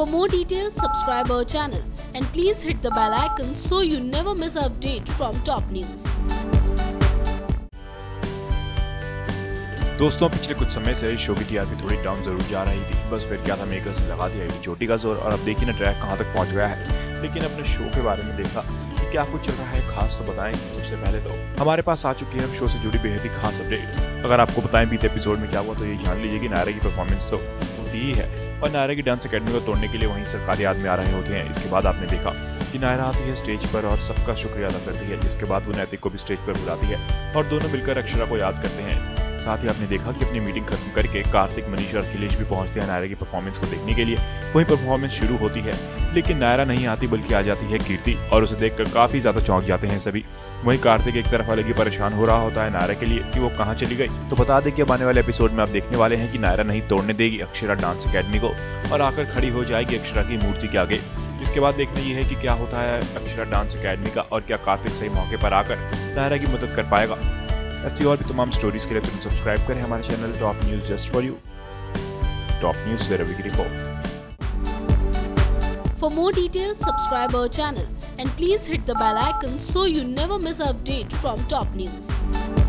For more details, subscribe our channel and please hit the bell icon so you never miss an update from top news. दोस्तों, पिछले कुछ समय से show की TRP थोड़ी down जरूर जा रही थी। बस फिर क्या था, मेकर्स ने लगा दिया एक चोटी का जोर और अब देखिए ना ट्रैक कहां तक पहुंच गया है। लेकिन अपने शो के बारे में देखा कि क्या कुछ चल रहा है खास, तो बताएं। सबसे पहले तो हमारे पास आ चुकी है शो से जुड़ी बेहद ही खास अपडेट। अगर आपको बताएं बीते एपिसोड में क्या हुआ, तो ये जान लीजिए कि नायरा की परफॉर्मेंस तो होती ही है और नायरा की डांस अकेडमी को तोड़ने के लिए वहीं सरकारी आदमी आ रहे होते हैं। इसके बाद आपने देखा कि नायरा आती है स्टेज पर और सबका शुक्रिया अदा करती है, जिसके बाद वो नैतिक को भी स्टेज पर बुलाती है और दोनों मिलकर अक्षरा को याद करते हैं। साथ ही आपने देखा कि अपनी मीटिंग खत्म करके कार्तिक, मनीष और अखिलेश भी पहुंचते हैं नायरा की परफॉर्मेंस को देखने के लिए। वहीं परफॉर्मेंस शुरू होती है, लेकिन नायरा नहीं आती बल्कि आ जाती है कीर्ति और उसे देखकर काफी ज्यादा चौंक जाते हैं सभी। वहीं कार्तिक एक तरफ अलग ही परेशान हो रहा होता है नायरा के लिए कि वो कहाँ चली गई। तो बता दें कि अब आने वाले एपिसोड में आप देखने वाले हैं कि नायरा नहीं तोड़ने देगी अक्षरा डांस अकेडमी को और आकर खड़ी हो जाएगी अक्षरा की मूर्ति के आगे। इसके बाद देखना ये है कि क्या होता है अक्षरा डांस अकेडमी का और क्या कार्तिक सही मौके पर आकर नायरा की मदद कर पाएगा। ऐसी और भी तमाम स्टोरीज के लिए तुम सब्सक्राइब करें हमारे channel top news just for you. Top news से रवि की रिपोर्ट। For more details, subscribe our channel and please hit the bell icon so you never miss an update from top news.